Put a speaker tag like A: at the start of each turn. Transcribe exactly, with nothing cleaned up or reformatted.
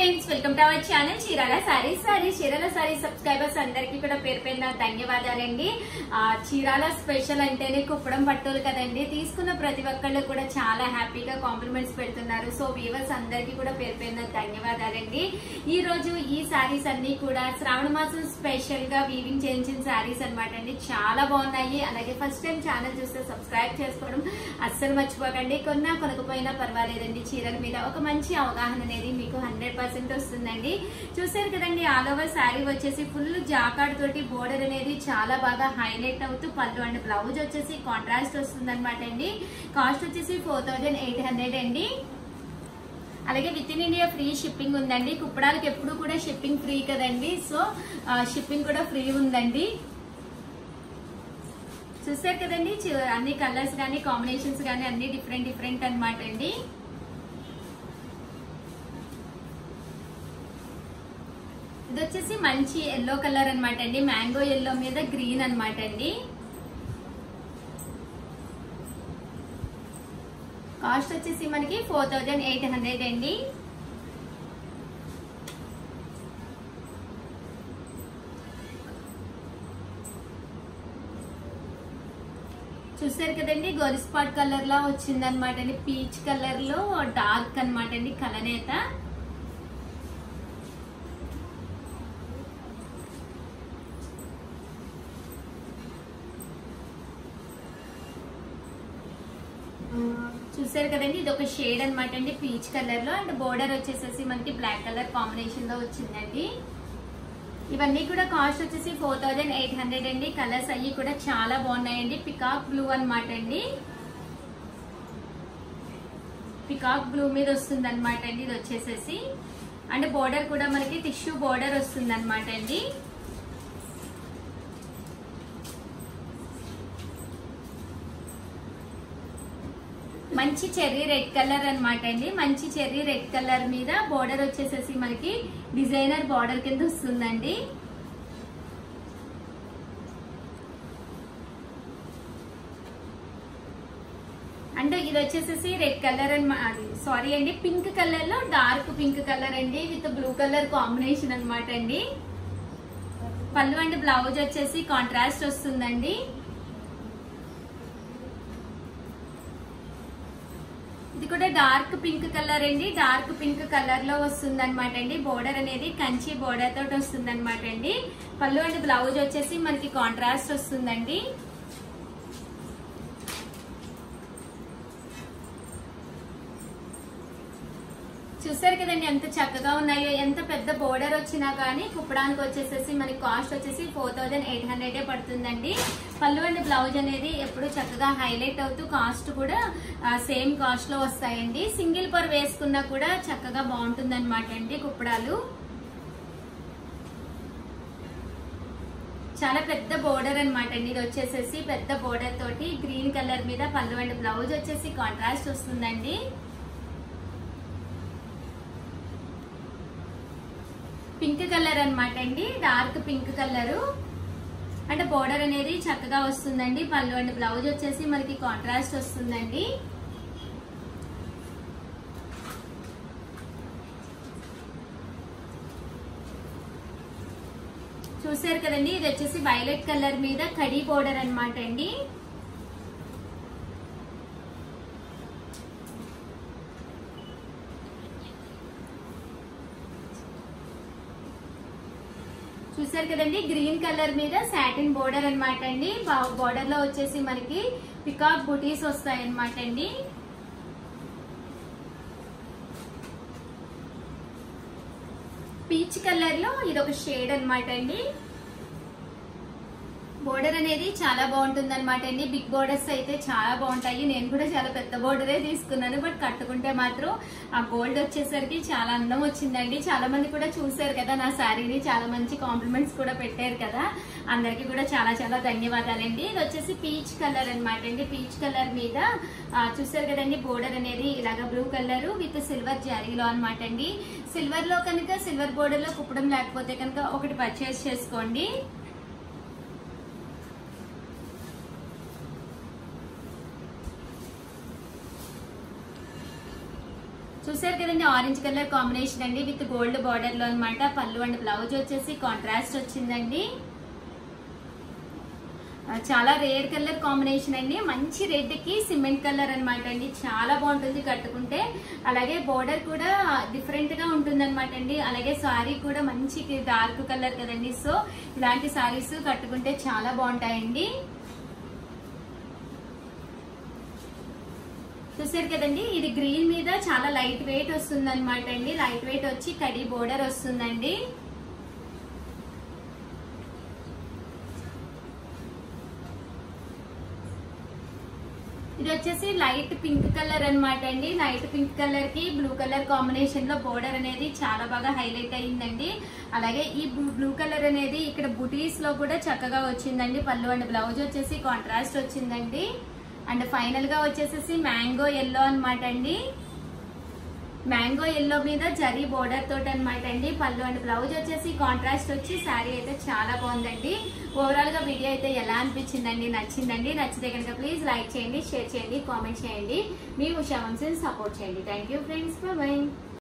A: Friends, welcome to our channel Chirala sarees. Sorry Chirala saree subscribers అందరికీ కూడా పేరు పేరున ధన్యవాదాలండి. ఆ చీరాల స్పెషల్ అంటేనే కుప్పడం పట్టులు కదండి. తీసుకున్న ప్రతి ఒక్కళ్ళు కూడా చాలా హ్యాపీగా కాంప్లిమెంట్స్ పెడుతున్నారు. సో వ్యూవర్స్ అందరికీ కూడా పేరు పేరున ధన్యవాదాలండి. ఈ రోజు ఈ సారీస్ అన్ని కూడా శ్రావణ మాసం స్పెషల్ గా వీవింగ్ చేయించిన సారీస్ అనమాట అండి. చాలా బాగున్నాయి. అలాగే ఫస్ట్ టైం ఛానల్ చూస్తే సబ్స్క్రైబ్ చేసుకోవడం అస్సలు మర్చిపోకండి. కొన్నా కొనకపోయినా పర్వాలేదండి, చీరల మీద ఒక మంచి అవగాహన అనేది మీకు హండ్రెడ్ పర్సెంట్ వస్తుందండి. చూసారు కదండి, ఆల్ ఓవర్ శారీ వచ్చేసి ఫుల్ జాకాడ్ తోటి బోర్డర్ అనేది చాలా బాగా హైలైట్ అవుతూ పళ్ళు అండ్ బ్లౌజ్ వచ్చేసి కాంట్రాస్ట్ వస్తుంది అనమాట అండి. కాస్ట్ వచ్చేసి ఫోర్ థౌజండ్ ఎయిట్ హండ్రెడ్ అండి. అలాగే within India free shipping ఉందండి. కుప్పడాలకు ఎప్పుడు కూడా షిప్పింగ్ ఫ్రీ కదండి, సో షిప్పింగ్ కూడా ఫ్రీ ఉందండి. చూసారు కదండి, అన్ని కలర్స్ కానీ కాంబినేషన్స్ కానీ అన్ని డిఫరెంట్ డిఫరెంట్ అనమాట అండి. ఇది వచ్చేసి మంచి ఎల్లో కలర్ అనమాట అండి. మ్యాంగో ఎల్లో మీద గ్రీన్ అనమాట అండి. కాస్ట్ వచ్చేసి మనకి ఫోర్ థౌజండ్ ఎయిట్ హండ్రెడ్ అండి. చూసారు కదండి, గోరి స్పాట్ కలర్ లా వచ్చింది అనమాట అండి. పీచ్ కలర్ లో డార్క్ అనమాట అండి కలనేత. చూసారు కదండి, ఇది ఒక షేడ్ అనమాట అండి పీచ్ కలర్ లో. అండ్ బోర్డర్ వచ్చేసేసి మనకి బ్లాక్ కలర్ కాంబినేషన్ లో వచ్చిందండి. ఇవన్నీ కూడా కాస్ట్ వచ్చేసి ఫోర్ థౌజండ్ ఎయిట్ హండ్రెడ్ అండి. కలర్స్ అయ్యి కూడా చాలా బాగున్నాయండి. పికాక్ బ్లూ అనమాట అండి. పికాక్ బ్లూ మీద వస్తుంది అనమాట అండి ఇది వచ్చేసేసి. అండ్ బోర్డర్ కూడా మనకి టిష్యూ బోర్డర్ వస్తుంది అనమాట అండి. మంచి చెర్రీ రెడ్ కలర్ అనమాట అండి. మంచి చెర్రీ రెడ్ కలర్ మీద బోర్డర్ వచ్చేసేసి మనకి డిజైనర్ బోర్డర్ కింద వస్తుందండి. అంటే ఇది వచ్చేసేసి రెడ్ కలర్ అనమాట, సారీ అండి పింక్ కలర్ లో డార్క్ పింక్ కలర్ అండి విత్ బ్లూ కలర్ కాంబినేషన్ అనమాట అండి. పళ్ళు అండ్ బ్లౌజ్ వచ్చేసి కాంట్రాస్ట్ వస్తుందండి. ఇది కూడా డార్క్ పింక్ కలర్ అండి. డార్క్ పింక్ కలర్ లో వస్తుంది అనమాట అండి. బోర్డర్ అనేది కంచి బోర్డర్ తోటి వస్తుంది అనమాట అండి. పళ్ళు అండ్ బ్లౌజ్ వచ్చేసి మనకి కాంట్రాస్ట్ వస్తుందండి. చూసారు కదండి ఎంత చక్కగా ఉన్నాయో. ఎంత పెద్ద బోర్డర్ వచ్చినా కానీ కుప్పడానికి వచ్చేసేసి మనకి కాస్ట్ వచ్చేసి ఫోర్ థౌజండ్ ఎయిట్ హండ్రెడ్ పడుతుందండి. పళ్ళు అండ్ బ్లౌజ్ అనేది ఎప్పుడు చక్కగా హైలైట్ అవుతూ కాస్ట్ కూడా సేమ్ కాస్ట్ లో వస్తాయండి. సింగిల్ పర్ వేసుకున్నా కూడా చక్కగా బాగుంటుంది అనమాట అండి కుప్పడాలు. చాలా పెద్ద బోర్డర్ అనమాట అండి. ఇది వచ్చేసేసి పెద్ద బోర్డర్ తోటి గ్రీన్ కలర్ మీద పళ్ళు అండ్ బ్లౌజ్ వచ్చేసి కాంట్రాస్ట్ వస్తుందండి. పింక్ కలర్ అనమాట అండి, డార్క్ పింక్ కలరు. అంటే బోర్డర్ అనేది చక్కగా వస్తుందండి. పళ్ళు అండ్ బ్లౌజ్ వచ్చేసి మనకి కాంట్రాస్ట్ వస్తుందండి. చూసారు కదండి, ఇది వచ్చేసి వైలెట్ కలర్ మీద కడీ బోర్డర్ అనమాట అండి. చూసారు కదండి, గ్రీన్ కలర్ మీద సాటిన్ బోర్డర్ అనమాట అండి. బోర్డర్ లో వచ్చేసి మనకి పికాక్ బుటీస్ వస్తాయి అనమాట అండి. పీచ్ కలర్ లో ఇది ఒక షేడ్ అనమాట అండి. బోర్డర్ అనేది చాలా బాగుంటుంది అనమాట అండి. బిగ్ బోర్డర్స్ అయితే చాలా బాగుంటాయి. నేను కూడా చాలా పెద్ద బోర్డరే తీసుకున్నాను, బట్ కట్టుకుంటే మాత్రం ఆ గోల్డ్ వచ్చేసరికి చాలా అందం వచ్చిందండి. చాలా మంది కూడా చూసారు కదా నా శారీని, చాలా మంచి కాంప్లిమెంట్స్ కూడా పెట్టారు కదా. అందరికి కూడా చాలా చాలా ధన్యవాదాలండి. ఇది వచ్చేసి పీచ్ కలర్ అనమాట అండి. పీచ్ కలర్ మీద చూసారు కదండి, బోర్డర్ అనేది ఇలాగ బ్లూ కలర్ విత్ సిల్వర్ జారీలో అనమాట అండి. సిల్వర్ లో కనుక సిల్వర్ బోర్డర్ లో కుప్పడం లేకపోతే కనుక ఒకటి పర్చేస్ చేసుకోండి. చూసారు కదండి, ఆరెంజ్ కలర్ కాంబినేషన్ అండి విత్ గోల్డ్ బార్డర్ లో అనమాట. పళ్ళు అండ్ బ్లౌజ్ వచ్చేసి కాంట్రాస్ట్ వచ్చిందండి. చాలా రేర్ కలర్ కాంబినేషన్ అండి. మంచి రెడ్ కి సిమెంట్ కలర్ అనమాట అండి. చాలా బాగుంటుంది కట్టుకుంటే. అలాగే బోర్డర్ కూడా డిఫరెంట్ గా ఉంటుంది అనమాట అండి. అలాగే సారీ కూడా మంచి డార్క్ కలర్ కదండి. సో ఇలాంటి సారీస్ కట్టుకుంటే చాలా బాగుంటాయండి. చూసారు కదండి, ఇది గ్రీన్ మీద చాలా లైట్ వెయిట్ వస్తుంది అనమాట అండి. లైట్ వెయిట్ వచ్చి కడి బోర్డర్ వస్తుందండి. ఇది వచ్చేసి లైట్ పింక్ కలర్ అనమాట అండి. లైట్ పింక్ కలర్ కి బ్లూ కలర్ కాంబినేషన్ లో బోర్డర్ అనేది చాలా బాగా హైలైట్ అయ్యిందండి. అలాగే ఈ బ్లూ కలర్ అనేది ఇక్కడ బుటీస్ లో కూడా చక్కగా వచ్చిందండి. పళ్ళు అండ్ బ్లౌజ్ వచ్చేసి కాంట్రాస్ట్ వచ్చిందండి. అండ్ ఫైనల్ గా వచ్చేసేసి మ్యాంగో ఎల్లో అనమాట అండి. మ్యాంగో ఎల్లో మీద జరీ బోర్డర్ తోటి అనమాట అండి. పళ్ళు అండ్ బ్లౌజ్ వచ్చేసి కాంట్రాస్ట్ వచ్చి శారీ అయితే చాలా బాగుందండి. ఓవరాల్ గా వీడియో అయితే ఎలా అనిపించిందండి? నచ్చిందండి? నచ్చితే కనుక ప్లీజ్ లైక్ చేయండి, షేర్ చేయండి, కామెంట్ చేయండి. మీ ఉషా వంశీని సపోర్ట్ చేయండి. Thank you friends, bye.